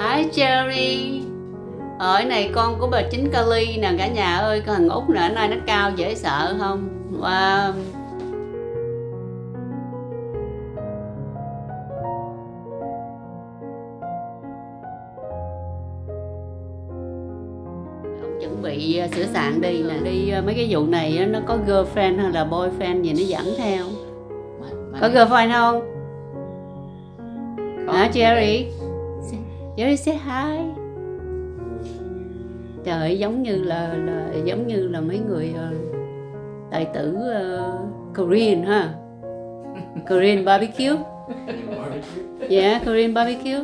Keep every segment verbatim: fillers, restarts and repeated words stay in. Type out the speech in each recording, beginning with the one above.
Hi Cherry. Ở cái này con của bà Chính Kali nè cả nhà ơi, con thằng út nữa nay nó cao dễ sợ không? Wow. Ông chuẩn bị sửa soạn đi nè, đi mấy cái vụ này nó có girlfriend hay là boyfriend gì nó dẫn theo. Có girlfriend không? Hả Cherry? Cherry say hi. Trời ơi, giống như là, là giống như là mấy người uh, tài tử uh, Korean ha. Korean barbecue. Yeah, Korean barbecue.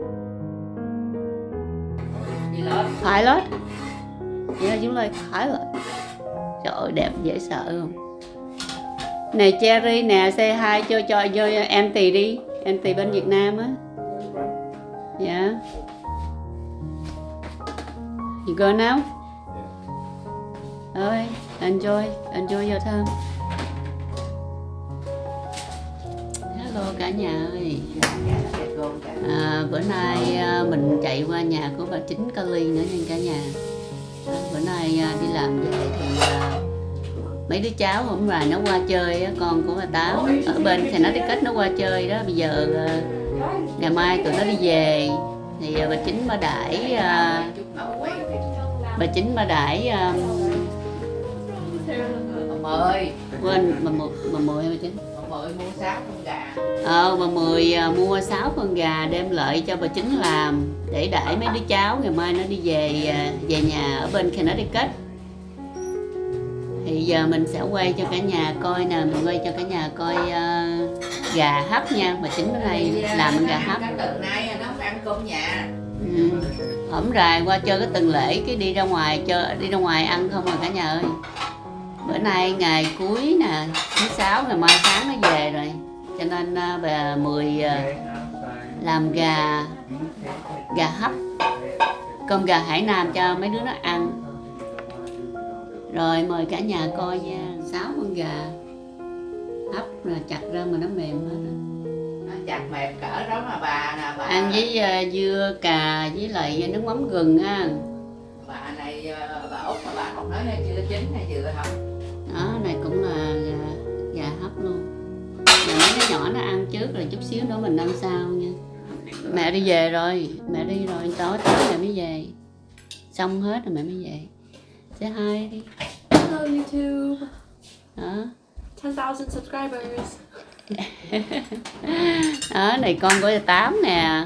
Pilot. Yeah, you like pilot. Trời ơi, đẹp dễ sợ không? Này Cherry nè, say hi cho cho cho Auntie đi, Auntie bên Việt Nam á. Yeah. You go now? Rồi, enjoy, enjoy your time. Hello cả nhà ơi. À, bữa nay mình chạy qua nhà của bà Chính Kali nữa nha cả nhà. À, bữa nay đi làm về thì mấy đứa cháu hôm rồi nó qua chơi, con của bà Tám ở bên thì nó đi kết nó qua chơi đó. Bây giờ ngày mai tụi nó đi về thì bà Chính bà đãi bà Chính bà đãi bà Mười quên bà Mười bà Mười hay bà Chính bà Mười mua sáu con gà. Ờ bà Mười mua sáu con gà đem lợi cho bà Chính làm để đãi mấy đứa cháu ngày mai nó đi về về nhà ở bên Connecticut. Thì giờ mình sẽ quay cho cả nhà coi nè, mình quay cho cả nhà coi uh, gà hấp nha. Bà Chính bữa nay làm gà hấp. Từ nay nó không ăn cơm nhà. Ừ. Hổm rày qua chơi cái tuần lễ cái đi ra ngoài chơi, đi ra ngoài ăn không à cả nhà ơi. Bữa nay ngày cuối nè, thứ sáu ngày mai sáng nó về rồi, cho nên uh, bà Mười uh, làm gà gà hấp, cơm gà Hải Nam cho mấy đứa nó ăn. Rồi mời cả nhà coi nha, sáu con gà hấp là chặt ra mà nó mềm hết. Nó chặt mềm cỡ đó mà bà nè bà. Ăn với uh, dưa cà với lại nước mắm gừng ha. Bà này bà Út mà bà còn nói là chưa chín hay vừa không? Đó, này cũng là gà, gà hấp luôn. Rồi mấy đứa nhỏ nó ăn trước rồi chút xíu nữa mình ăn sau nha. Mẹ đi về rồi, mẹ đi rồi, tối tối mẹ mới về. Xong hết rồi mẹ mới về. Say hi đi. Hello YouTube. Đó. ten thousand subscribers. Đó, này con của Tám nè.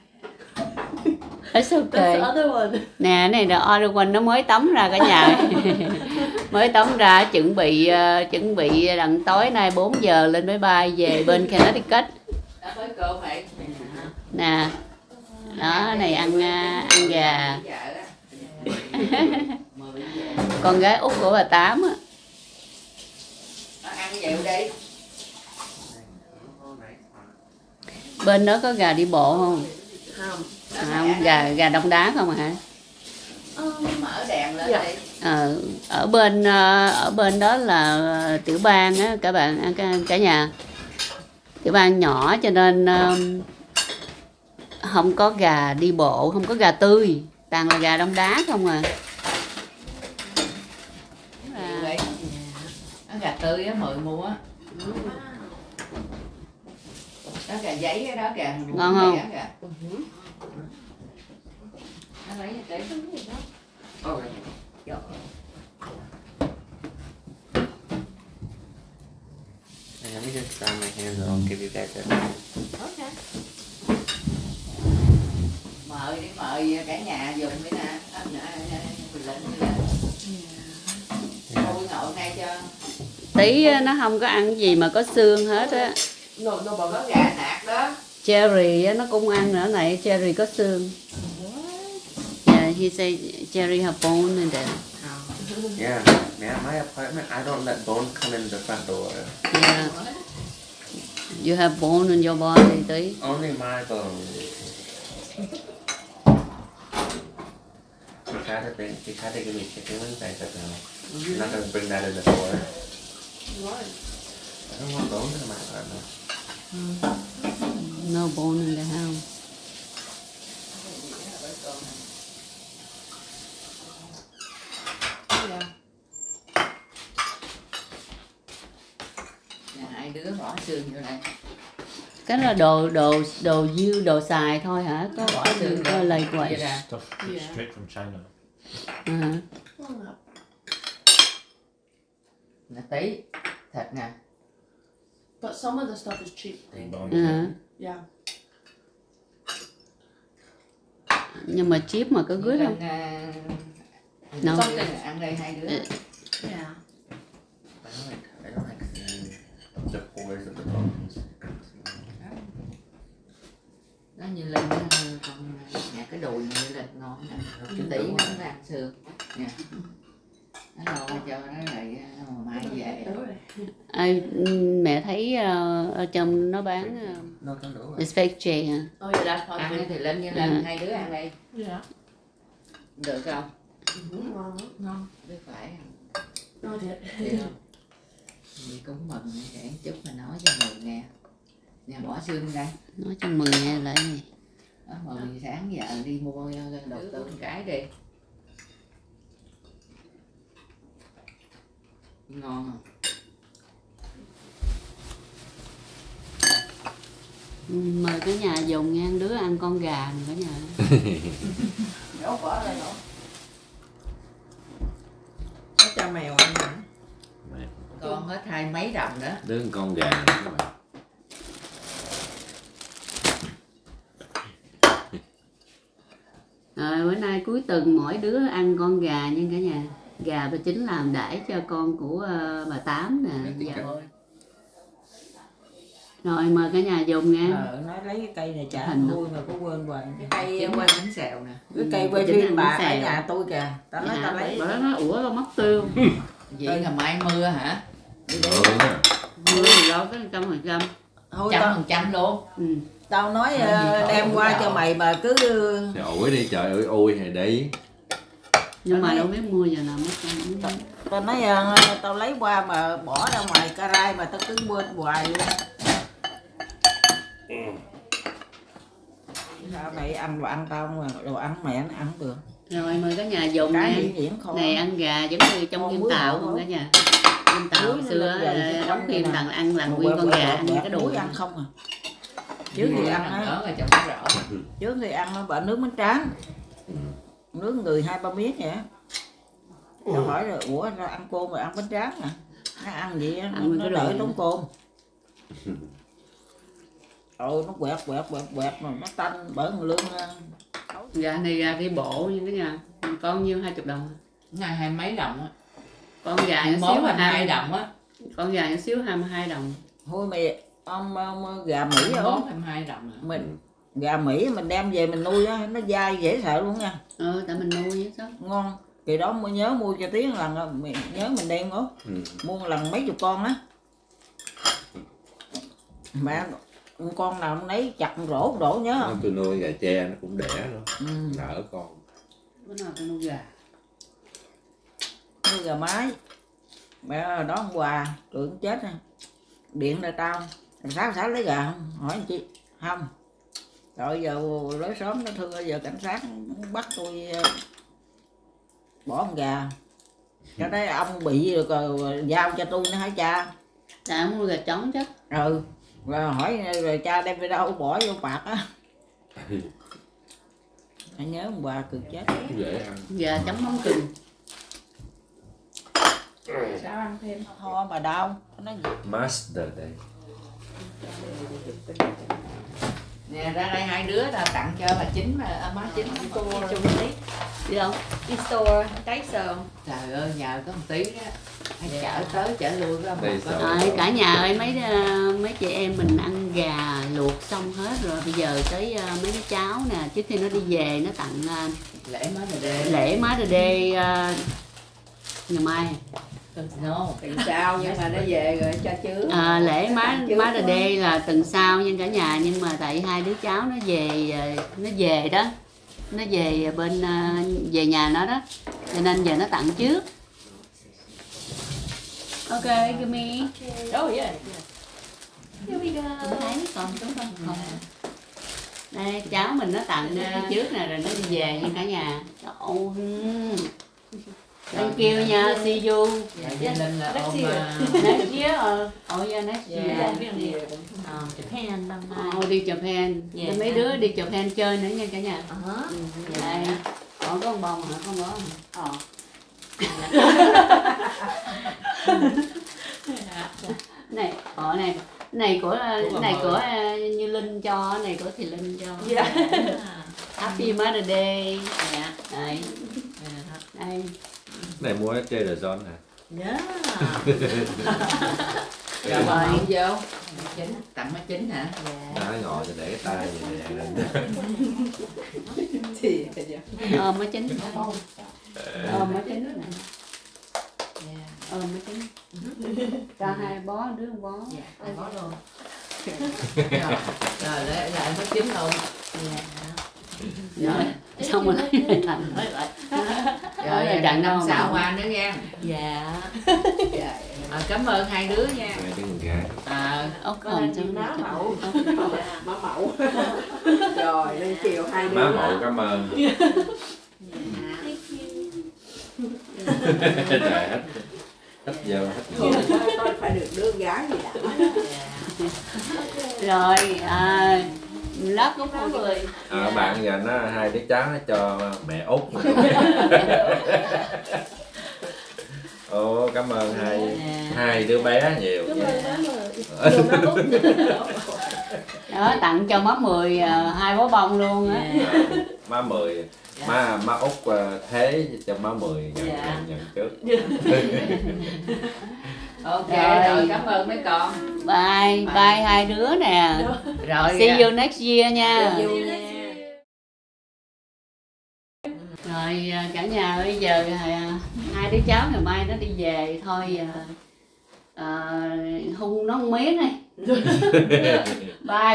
It's okay. That's the other one. Nè, này là other one, nó mới tắm ra cả nhà. Mới tắm ra chuẩn bị uh, chuẩn bị đặng tối nay bốn giờ lên máy bay về bên Connecticut. Nè. Đó, này ăn uh, ăn gà. Con gái út của bà Tám á. Ăn nhiều đi. Bên đó có gà đi bộ không? Không. Không, gà gà đông đá không hả? Mở đèn lên Dạ. đi. Ờ, ở bên ở bên đó là tiểu bang á các bạn, cả, cả nhà. Tiểu bang nhỏ cho nên um, không có gà đi bộ, không có gà tươi, toàn là gà đông đá không à. Nó gà tươi á, Mười mua á. Đó gà giấy cái đó kìa. Ngon không? Nó lấy cái đó. Okay. Let me just dry my hands and I'll give you guys a Okay. Mời đi, mời cả nhà dùng đi nè. Bình luận như là tôi ngồi ngay cho. Tí nó không có ăn gì mà có xương hết á. No, no, Có but gà nạc đó. Cherry nó cũng ăn nữa này, Cherry có xương. Yeah, he say Cherry have bone in there. Yeah, man, my apartment, I don't let bone come in the front door. Yeah. You have bone in your body, tí. Only my bone. She tried to bring, she tried to give me chicken wings, I said no. I'm not going to bring that in the door. why? I don't want bone in my apartment. No bone in the house. bỏ xương vô đây. Cái là đồ đồ đồ dư đồ xài thôi hả? Có Bỏ có xương có vô. lầy Chia quậy. ra. Stuff Yeah. straight from China. À, Nè tí thịt nè. But some of the stuff is cheap. And bone. à. Yeah. Nhưng mà chip mà có good không? Nó No. ăn đây hai đứa. Ừ. Yeah. I don't like, I don't like seeing the pores of the bones. Nó như Linh nó con nhà cái đùi như Linh ngon nè. Cái tí nó mới ăn xương nè. Nó lo cho nó lại mà mai về. À, mẹ thấy uh, ở trong nó bán uh, Đâu có đủ rồi. it's fake chè hả? Oh yeah, that's Ăn possible. thì Linh với Ừ. Linh hai đứa ăn đây. Yeah. Được không? Mm-hmm. Ngon lắm. Ngon. Biết phải không? Ngon thiệt. Được không? Đi cúng mừng để chút mà nói cho mừng nè. Nè bỏ xương đây. Nói cho mừng nghe lại gì? Đó, mừng sáng giờ đi mua đầu tư một cái đi. Ngon không? Mời cả nhà dùng nha, đứa ăn con gà này cả nhà. Đổ bỏ lên đổ. Nó cho mèo ăn hả? Con hết hai mấy đồng đó. Đứa con gà nữa các bạn. Rồi bữa nay cuối tuần mỗi đứa ăn con gà nha cả nhà. Gà bà Chính làm đãi cho con của uh, bà Tám nè. Dạ. Rồi mời cả nhà dùng nha. Ờ, nó lấy cái cây này chả Hình vui mà có quên hoài. Cái cây Chính- quay bánh xèo nè. cái cây quay Chính phim ăn bà bánh ở xèo. nhà tôi kìa. Tao nói tao lấy. Bà đó nói ủa tao mất tiêu. Vậy là mai mưa hả? Ừ, nha. Mưa thì đâu có trăm phần trăm. Thôi Trăm tao, phần trăm luôn. Ừ. tao nói Làm gì ờ, có đem ủi qua đâu. cho mày mà cứ Thì ủi đi trời ơi ôi thì đi. Nhưng mà Ở đâu đây- biết mua giờ nào mất. tao nói ờ, tao lấy qua mà bỏ ra ngoài caray mà tao cứ quên hoài luôn. Sao mày ăn đồ ăn tao mà đồ ăn mẹ nó ăn được. Rồi mời cả nhà dùng Cái nha. diễn diễn kho. Này ăn gà giống như trong Con phim muối Tàu hổ không hả? cả nhà. Phim Tàu Muối nó xưa lên dày ờ, chứ đóng không phim nè. tặng ăn làm Mà nguyên quẹt- con quẹt- gà quẹt- ăn quẹt cái đùi. muối ăn không à. Trước thì ăn á, Nữa rồi cho nó rõ. trước thì ăn nó bả nước bánh tráng. Nước người hai ba miếng vậy á. Tao hỏi rồi, ủa sao ăn cơm mà ăn bánh tráng hả? Nó ăn gì á, Ăn nó cái đợi đồ. đống cơm. Ôi nó quẹt quẹt quẹt quẹt mà nó tanh bởi người lương. Gà này gà đi bộ như cả nhà. Con nhiêu hai chục đồng. Ngày hai mấy đồng á. Con gà nhỏ Món xíu là là hai hai đồng á. Con gà nhỏ xíu hai mươi hai đồng. Thôi mày ông, ông gà Mỹ Món không? hai mươi hai đồng. Mình gà Mỹ mình đem về mình nuôi á, nó dai dễ sợ luôn nha. Ừ, tại mình nuôi chứ sao. Ngon. Kỳ đó mua nhớ mua cho tiếng lần á, mày nhớ mình đem đó. Ừ. Mua một lần mấy chục con á. Mà con nào ông lấy chặt rổ đổ nhớ Nó không? tôi nuôi gà tre nó cũng đẻ luôn. Ừ. Nở con. Bữa nào tôi nuôi gà. Nuôi gà mái. Mẹ đó hôm qua tụi cũng chết nè. Điện ra tao. Sao sao lấy gà không? Hỏi anh chị. Không. Rồi giờ lối xóm nó thương giờ cảnh sát bắt tôi bỏ con gà. Cho đấy ông bị rồi giao cho tôi nữa hả cha? Tại ông nuôi gà trống chứ. Ừ. Rồi hỏi rồi cha đem về đâu bỏ vô bạc á. Anh nhớ hôm qua cực chết. Dễ ăn. Gà chấm mắm gừng. Sao ăn thêm? Ho mà đau. Nó Master đây. Nè ra đây hai đứa tao tặng cho bà Chính mà à, má Chính cô chung tí. Đi đâu? Đi store, cái sờn. Trời ơi nhờ có một tí á. Hay chở tới chở lui có một Đây có- sao? Rồi cả nhà ơi, mấy ờ, mấy chị em mình ăn gà luộc xong hết rồi, bây giờ tới ờ, mấy đứa cháu nè, trước khi nó đi về nó tặng ờ, lễ mới rồi đê. lễ má đê đê ờ, ngày mai. No. Tuần sau nhưng mà nó về rồi cho chứ. À, lễ má Chứ má đê đê là tuần sau nha cả nhà, nhưng mà tại hai đứa cháu nó về ờ, nó về đó, nó về bên ờ, về nhà nó đó, cho nên giờ nó tặng trước. Ok, give me. Oh yeah. Here we go. Thấy còn đúng không? Không. Đây cháu mình nó tặng ờ, trước nè rồi nó đi về nha cả nhà. Trời ơi. Thank you nha, see you. Dạ, Duy Linh là Next ôm year. uh, Next year, ờ, oh yeah, next Yeah. year. um, Japan năm nay. Oh, đi Japan. Yeah. Mấy đứa đi Japan chơi nữa nha cả nhà. Ờ. Ừ, vậy. Ủa, có con bông hả? Không có. Ờ. Này, ở này, này của Của bà này Mười. của ờ, Như Linh cho, này của Thị Linh cho. Dạ. Happy Mother's Day. Dạ. Đây, Dạ. đây. Này mua ở Trader Joe's hả? Dạ. Dạ Rồi rồi. mộng vô. Chính, tặng má chính hả? Dạ. Nó ngồi thì để cái tay vậy nè lên. Thì Ôm mới chín. Ôm mới chín này. Dạ. Ôm mới chín. Cho hai bó, đứa một bó. Dạ, hai bó luôn. Rồi, rồi để lại má chính luôn. Dạ. Rồi, xong rồi lấy thành. Rồi, Rồi, rồi chặn đâu năm mà. sau qua nữa nha. Dạ. À, cảm ơn hai đứa nha. Hai đứa con gái. À, Ốc hồng cho má mẫu. Má mẫu. Rồi, lên chiều hai đứa. Má mậu cảm ơn. Trời hết. Hết vô hết Thôi, vô. thôi phải được đứa gái gì đã. Rồi, à, lớp cũng có người. À, bạn giờ nó hai đứa cháu nó cho mẹ út. Ồ, cảm ơn hai hai đứa bé nhiều. Đó, tặng cho má Mười à, hai bó bông luôn á. Má Mười, má má út à, thế cho má Mười nhận, Dạ. nhận, nhận trước. Ok, Rồi. rồi cảm ơn mấy con. Bye, bye hai đứa nè. Rồi See you next year nha. See you nha. Rồi à, cả nhà bây giờ à, hai đứa cháu ngày mai nó đi về thôi à, à, hung nó một miếng này. Bye.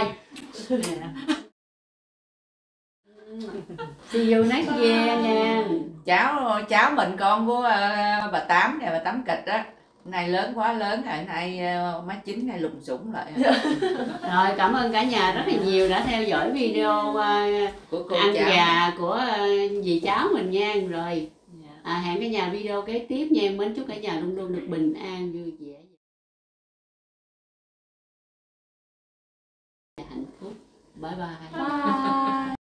See you next year nha. Cháu cháu mình con của ờ, bà Tám nè, bà Tám kịch á. Này lớn quá lớn rồi, này ờ, má chính này lùng sủng lại. Rồi cảm ơn cả nhà rất là nhiều đã theo dõi video à, Của cô ăn cháu. gà của à, dì cháu mình nha. Rồi à, hẹn cả nhà video kế tiếp nha. Mến chúc cả nhà luôn luôn được bình an vui vẻ và hạnh phúc. Bye bye. Bye.